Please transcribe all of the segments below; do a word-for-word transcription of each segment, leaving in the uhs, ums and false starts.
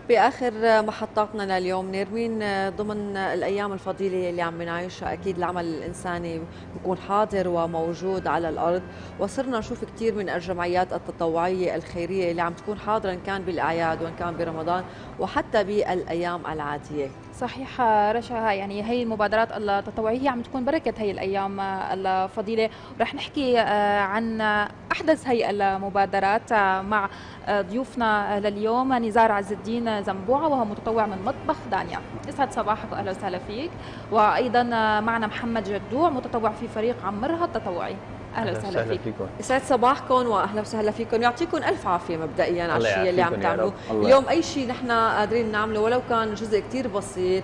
بآخر محطاتنا لليوم نيرمين، ضمن الأيام الفضيلة اللي عم نعيشها أكيد العمل الإنساني بيكون حاضر وموجود على الأرض، وصرنا نشوف كثير من الجمعيات التطوعية الخيرية اللي عم تكون حاضرة إن كان بالأعياد وإن كان برمضان وحتى بالأيام العادية. صحيح رشا، يعني هي المبادرات التطوعية عم تكون بركة هي الأيام الفضيلة، ورح نحكي عن أحدث هي المبادرات مع ضيوفنا لليوم. نزار عز الدين زنبوعة وهو متطوع من مطبخ دانيا. يسعد صباحك وأهلا وسهلا فيك. وأيضا معنا محمد جدوع متطوع في فريق عمرها التطوعي. اهلا وسهلا فيك. فيكم. يسعد صباحكم واهلا وسهلا فيكم، يعطيكم الف عافيه مبدئيا على الشيء اللي عم تعملوه اليوم. اي شيء نحن قادرين نعمله ولو كان جزء كثير بسيط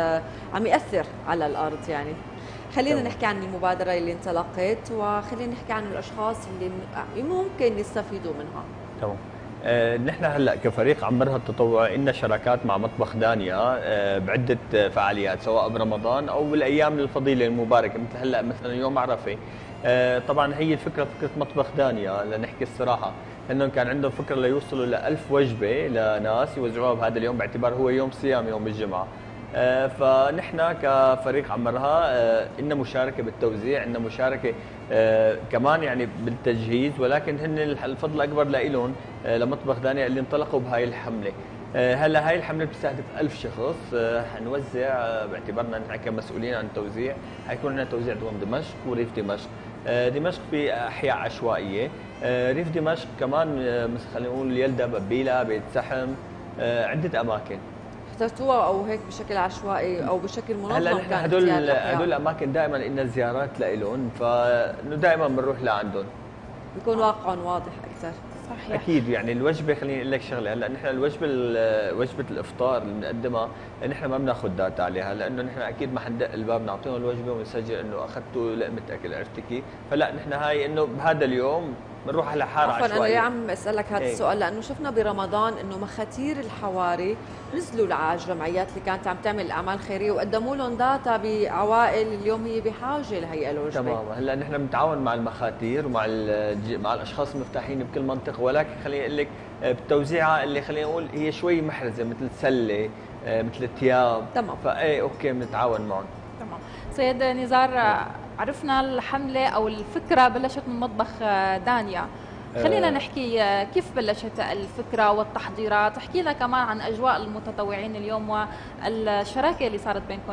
عم ياثر على الارض. يعني خلينا طبعا نحكي عن المبادره اللي انطلقت، وخلينا نحكي عن الاشخاص اللي ممكن يستفيدوا منها. تمام. آه، نحن هلا كفريق عمرها التطوعي لنا شراكات مع مطبخ دانيا آه، بعده فعاليات سواء برمضان او بالايام الفضيله المباركه مثل هلا مثلا يوم عرفه. آه، طبعا هي الفكره فكره مطبخ دانيا لنحكي الصراحه انهم كان عندهم فكره ليوصلوا ل ألف وجبه لناس يوزعوها بهذا اليوم باعتبار هو يوم صيام يوم الجمعه. آه، فنحن كفريق عمرها آه، إننا مشاركه بالتوزيع، إننا مشاركه آه، كمان يعني بالتجهيز، ولكن هن الفضل الاكبر لهم آه، لمطبخ دانيا اللي انطلقوا بهاي الحمله. آه، هلا هاي الحمله بتستهدف ألف شخص. آه، حنوزع آه، باعتبارنا نحن كمسؤولين عن التوزيع، حيكون لنا توزيع ضمن دمشق وريف دمشق. آه، دمشق في احياء عشوائيه، آه، ريف دمشق كمان آه، مثل خلينا نقول يلدا، ببيله، بيت سحم، آه، عده اماكن. اخترتوها او هيك بشكل عشوائي او بشكل منظم؟ هلا نحن هدول هدول الاماكن دائما لنا زيارات لهم، فانه دائما بنروح لعندهم، بيكون واقعهم واضح اكثر. صحيح. اكيد. يعني الوجبه خليني اقول لك شغله، هلا نحن الوجبه وجبه الافطار اللي بنقدمها نحن ما بناخذ داتا عليها، لانه نحن اكيد ما حندق الباب نعطيهم الوجبه ونسجل انه اخذتوا لقمه اكل، عرفتي كيف؟ فلا نحن هاي انه بهذا اليوم بنروح على حاره عشوائيه. عفوا انا ليه عم اسالك هذا السؤال؟ لانه شفنا برمضان انه مخاتير الحواري نزلوا على الجمعيات اللي كانت عم تعمل اعمال خيريه وقدموا لهم داتا بعوائل اليوم هي بحاجه لهي الوجبه. تمام. هلا نحن بنتعاون مع المخاتير ومع مع الاشخاص المفتاحين بكل منطقه، ولكن خليني اقول لك بالتوزيعه اللي خلينا نقول هي شوي محرزه مثل سله مثل الثياب. تمام. فاي اوكي بنتعاون معهم. تمام. سيد نزار، عرفنا الحمله او الفكره بلشت من مطبخ دانيا، خلينا نحكي كيف بلشت الفكره والتحضيرات، احكي لنا كمان عن اجواء المتطوعين اليوم والشراكه اللي صارت بينكم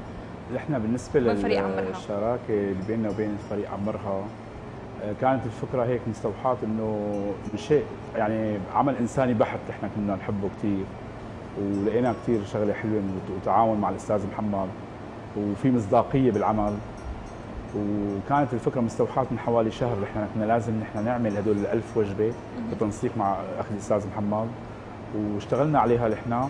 نحن بالنسبه للشراكه اللي بيننا وبين فريق عمرها. كانت الفكره هيك مستوحاه انه من شيء يعني عمل انساني بحت احنا كنا نحبه كثير، ولقينا كثير شغله حلوه وتعاون مع الاستاذ محمد وفي مصداقيه بالعمل. وكانت الفكره مستوحاه من حوالي شهر، احنا كنا لازم نحن نعمل هدول الألف وجبه بالتنسيق مع اخي الاستاذ محمد، واشتغلنا عليها نحن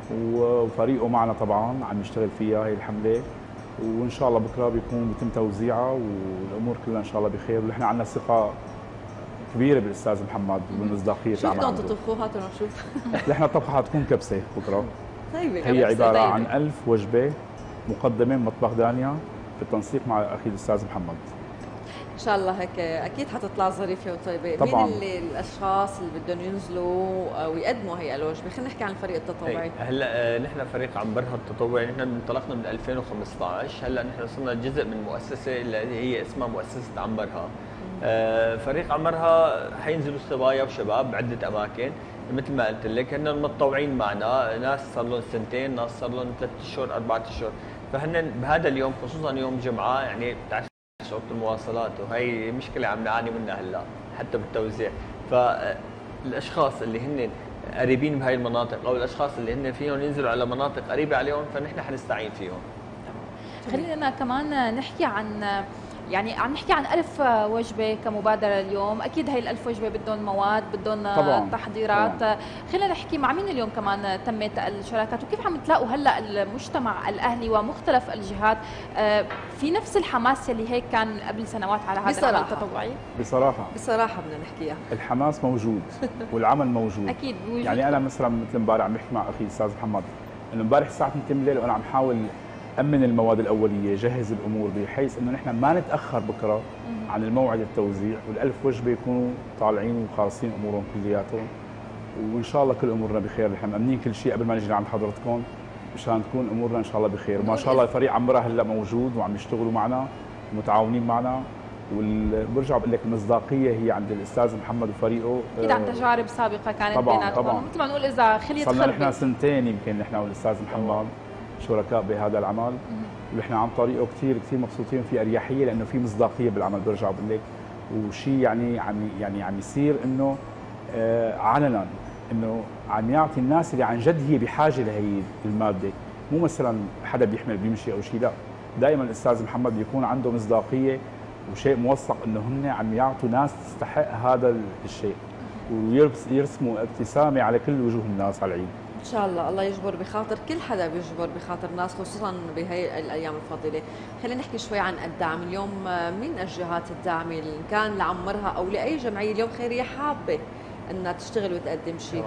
وفريقه معنا طبعا عم يشتغل فيها هي الحمله، وان شاء الله بكره بيكون بيتم توزيعها والامور كلها ان شاء الله بخير، ونحن عندنا ثقه كبيره بالاستاذ محمد وبالمصداقيه العمل. شو بدكم تطبخوا؟ هاتوا نشوف. نحن الطبخه حتكون كبسه بكره. طيب هي عباره عن ألف وجبه مقدمه من مطبخ دانيا بالتنسيق مع اخي الاستاذ محمد. ان شاء الله هيك اكيد حتطلع ظريفه وطيبه. طبعا. مين اللي الاشخاص اللي بدهم ينزلوا ويقدموا هي الوجبه؟ خلينا نحكي عن الفريق التطوعي. هلا نحن فريق عمرها التطوعي، نحن انطلقنا من ألفين وخمسة عشر، هلا نحن صرنا جزء من مؤسسه اللي هي اسمها مؤسسه عمرها. آه فريق عمرها حينزلوا صبايا وشباب بعده اماكن مثل ما قلت لك، هن متطوعين معنا، ناس صار لهم سنتين، ناس صار لهم ثلاث اشهر، اربع اشهر، فهن بهذا اليوم خصوصا يوم جمعه يعني بتعرف صعوبة المواصلات وهي مشكلة عم نعاني منها هلا حتى بالتوزيع. فالاشخاص اللي هن قريبين بهاي المناطق او الاشخاص اللي هن فيهم ينزلوا على مناطق قريبة عليهم فنحن حنستعين فيهم. خلينا كمان نحكي عن يعني عم نحكي عن ألف وجبة كمبادرة اليوم، أكيد هاي الألف وجبة بدهم مواد، بدهم تحضيرات. طبعاً. خلينا نحكي مع مين اليوم كمان تمت الشراكات، وكيف عم تلاقوا هلا المجتمع الأهلي ومختلف الجهات في نفس الحماس اللي هيك كان قبل سنوات على هذا العمل التطوعي؟ بصراحة بصراحة بدنا نحكيها، الحماس موجود والعمل موجود. أكيد موجود. يعني أنا مثلا مثل امبارح عم بحكي مع أخي الأستاذ محمد إنه امبارح الساعة اثنين بالليل وأنا عم حاول أمن المواد الأولية، جهز الأمور بحيث إنه نحن ما نتأخر بكرة عن الموعد التوزيع، والألف وجبة يكونوا طالعين وخالصين أمورهم كلياتهم، وان شاء الله كل امورنا بخير. نحن مأمنين كل شيء قبل ما نجي لعند حضرتكم مشان تكون امورنا ان شاء الله بخير. ما شاء الله فريق عمرها هلا موجود وعم يشتغلوا معنا متعاونين معنا، وبرجع بقول لك المصداقيه هي عند الاستاذ محمد وفريقه. اكيد عن تجارب سابقه كانت طبعا بيناتهم، طبعا مثل ما نقول اذا خليت صرنا خربت. نحن سنتين يمكن نحن والاستاذ محمد شركاء بهذا العمل، ونحن عن طريقه كثير كثير مبسوطين، في اريحيه لانه في مصداقيه بالعمل. برجع بقول لك وشيء يعني عم يعني عم يصير انه آه علنا انه عم يعطي الناس اللي عن جد هي بحاجه لهي الماده، مو مثلا حدا بيحمل بيمشي او شيء، لا دائما الاستاذ محمد بيكون عنده مصداقيه وشيء موثق انه هن عم يعطوا ناس تستحق هذا الشيء، ويرسموا ابتسامه على كل وجوه الناس على العيد. ان شاء الله الله يجبر بخاطر كل حدا، بيجبر بخاطر الناس خصوصا بهي الايام الفاضله. خلينا نحكي شوي عن الدعم اليوم. مين الجهات الداعمه اللي كان لعمرها او لاي جمعيه اليوم خيريه حابه انها تشتغل وتقدم شيء؟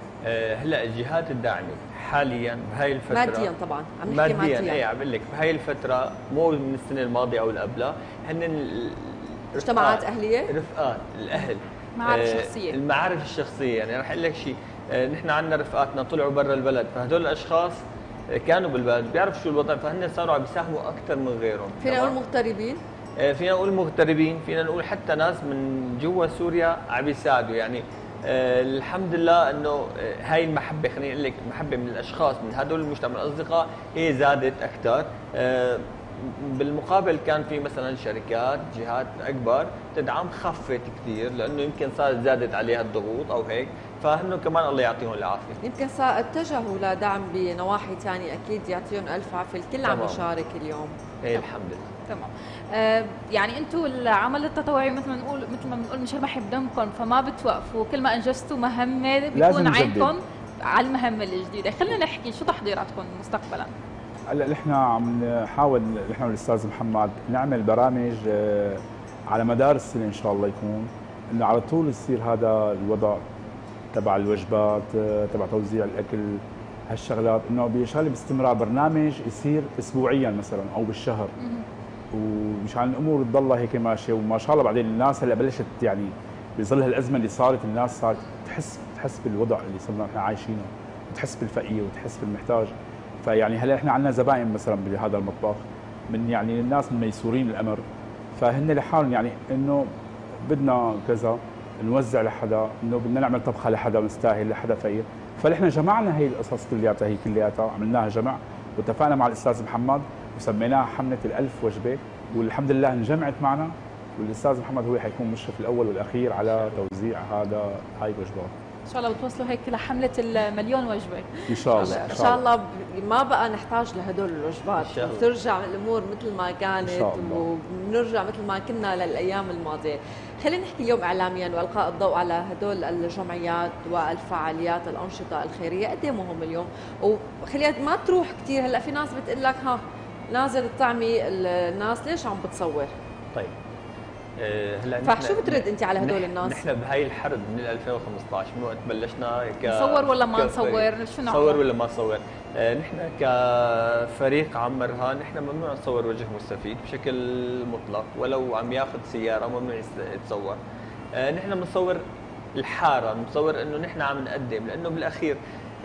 هلا الجهات الداعمه حاليا بهاي الفتره ماديا طبعا عم نحكي ماديا ماديا اي عم بقول لك بهي الفتره مو من السنه الماضيه او اللي قبلها، هن مجتمعات اهليه، رفقات الاهل، معارف شخصيه، المعارف الشخصيه. يعني رح اقول لك شيء، نحن عندنا رفقاتنا طلعوا برا البلد، فهدول الاشخاص كانوا بالبلد بيعرفوا شو الوضع، فهن صاروا عم يساهموا اكثر من غيرهم. فينا نقول مغتربين، فينا نقول مغتربين، فينا نقول حتى ناس من جوا سوريا عم يساعدوا. يعني آه الحمد لله انه آه هاي المحبه، خليني اقول لك المحبه من الاشخاص من هدول المجتمع الاصدقاء هي زادت اكثر. آه بالمقابل كان في مثلا شركات جهات اكبر تدعم خفت كثير لانه يمكن صارت زادت عليها الضغوط او هيك، فهنو كمان الله يعطيهم العافيه. يمكن اتجهوا لدعم بنواحي ثانيه، اكيد يعطيهم الف عافيه، الكل عم يشارك اليوم. ايه الحمد لله. تمام. آه يعني انتم العمل التطوعي مثل ما نقول مثل ما بنقول مشربح بدمكم، فما بتوقفوا، كل ما انجزتوا مهمه بيكون عينكم على المهمه الجديده. خلينا نحكي شو تحضيراتكم مستقبلا؟ هلا نحن عم نحاول نحن والاستاذ محمد نعمل برامج على مدار السنه ان شاء الله، يكون انه على طول يصير هذا الوضع تبع الوجبات، تبع توزيع الاكل، هالشغلات، انه بيشغل باستمرار برنامج يصير اسبوعيا مثلا او بالشهر، ومشان الامور تضلها هيك ماشيه. وما شاء الله بعدين الناس هلا بلشت يعني بظل هالازمه اللي صارت، الناس صارت تحس تحس بالوضع اللي صرنا احنا عايشينه، وتحس بالفقير وتحس بالمحتاج. فيعني هلا احنا عندنا زباين مثلا بهذا المطبخ من يعني الناس الميسورين الامر، فهن لحالهم يعني انه بدنا كذا نوزع لحدا، انه بدنا نعمل طبخه لحدا مستاهل، لحدا فقير. فنحن جمعنا هي القصص كلياتها، هي كلياتها عملناها جمع، واتفقنا مع الاستاذ محمد وسميناها حمله الألف وجبه، والحمد لله انجمعت معنا، والاستاذ محمد هو حيكون المشرف الاول والاخير على توزيع هذا هاي الوجبات. ان شاء الله بتوصلوا هيك لحمله المليون وجبه ان شاء الله. ان شاء الله ما بقى نحتاج لهدول الوجبات، وترجع الامور مثل ما كانت، وبنرجع مثل ما كنا للايام الماضيه. خلينا نحكي اليوم اعلاميا والقاء الضوء على هدول الجمعيات والفعاليات الانشطه الخيريه، قد ايه مهم اليوم، وخليها ما تروح كثير. هلا في ناس بتقول لك ها نازل الطعمي الناس ليش عم بتصور؟ طيب هلا فشو بترد انت على هدول الناس؟ نحن بهاي الحرب من ألفين وخمسطعش من وقت بلشنا ك نصور ولا ما نصور؟ شو نعمل؟ نصور ولا ما نصور؟ نحن كفريق عمرها نحن ممنوع نصور وجه مستفيد بشكل مطلق، ولو عم ياخذ سياره ممنوع يتصور. نحن بنصور الحاره، بنصور انه نحن عم نقدم، لانه بالاخير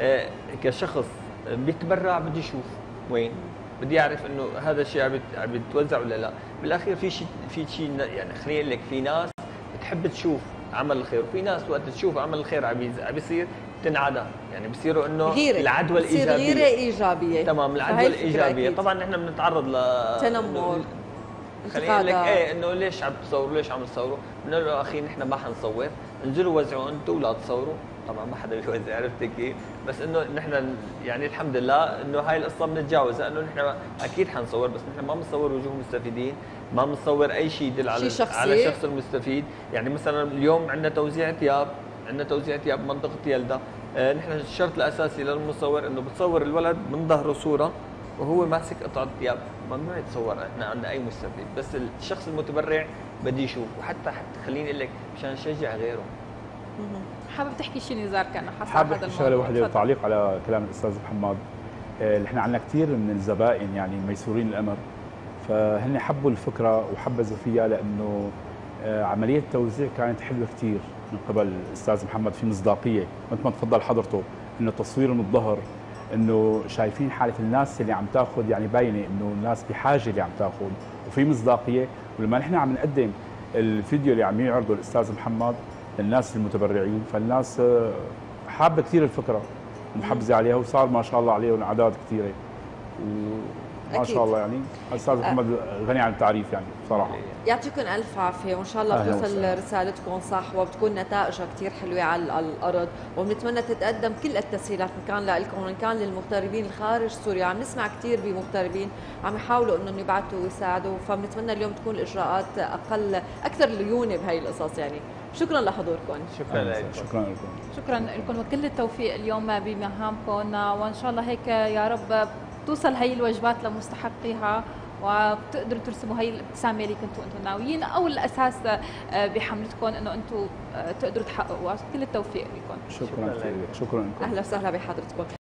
كشخص بيتبرع بده يشوف وين، بدي يعرف انه هذا الشيء عم بيتوزع ولا لا. بالاخير في شيء في شيء يعني خليني اقول لك، في ناس بتحب تشوف عمل الخير، وفي ناس وقت تشوف عمل الخير عم بيصير تنعدى، يعني بصيروا انه العدوى الايجابيه، بصير غيره ايجابيه. تمام، العدوى الايجابيه. طبعا نحن بنتعرض ل تنمر، خليني اقول لك ايه انه ليش عم تصوروا، ليش عم تصوروا؟ بنقول له اخي نحن ما حنصور، انزلوا وزعوا انتم ولا تصوروا. طبعا ما حدا بيوزع، عرفت كيف؟ بس انه نحن يعني الحمد لله انه هاي القصه بنتجاوزها، انه نحن اكيد حنصور، بس نحن ما بنصور وجوه مستفيدين، ما بنصور اي شيء يدل على على الشخص المستفيد. يعني مثلا اليوم عندنا توزيع ثياب، عندنا توزيع ثياب بمنطقه يلدا، آه نحن الشرط الاساسي للمصور انه بتصور الولد من ظهره صوره وهو ماسك قطعه ثياب، ممنوع يتصور احنا عندنا اي مستفيد، بس الشخص المتبرع بدي يشوف. وحتى حتى خليني اقول لك مشان نشجع غيره. حابب تحكي شيء نزار كان حسب هذا الموضوع؟ شغله واحده تعليق على كلام الاستاذ محمد. نحن عندنا كثير من الزبائن يعني ميسورين الامر، فهن حبوا الفكره وحبذوا فيها، لانه عمليه التوزيع كانت حلوه كثير، من قبل الاستاذ محمد في مصداقيه مثل ما تفضل حضرته، انه تصوير من الظهر، انه شايفين حاله الناس اللي عم تاخذ، يعني باينه انه الناس بحاجه اللي عم تاخذ وفي مصداقيه. ولما نحن عم نقدم الفيديو اللي عم يعرضه الاستاذ محمد للناس المتبرعين، فالناس حابه كثير الفكره ومحبزه عليها، وصار ما شاء الله عليهم اعداد كثيره وما شاء الله. يعني الاستاذ محمد غني عن التعريف يعني بصراحه. يعطيكم الف عافيه، وان شاء الله بتوصل رسالتكم صح وبتكون نتائجها كثير حلوه على الارض، وبنتمنى تتقدم كل التسهيلات ان كان لكم وان كان للمغتربين الخارج سوريا. عم نسمع كثير بمغتربين عم يحاولوا انهم يبعثوا ويساعدوا، فبنتمنى اليوم تكون الاجراءات اقل اكثر ليونه بهي القصص يعني. شكرا لحضوركم. شكرا لكم. شكرا لكم. شكرا لكم وكل التوفيق اليوم بمهامكم، وان شاء الله هيك يا رب توصل هي الوجبات لمستحقيها وبتقدروا ترسموا هي الابتسامه اللي كنتوا انتم ناويين، او الاساس بحملتكم انه انتم تقدروا تحققوا. كل التوفيق لكم. شكرا كثير. شكرا لكم. اهلا وسهلا بحضرتكم.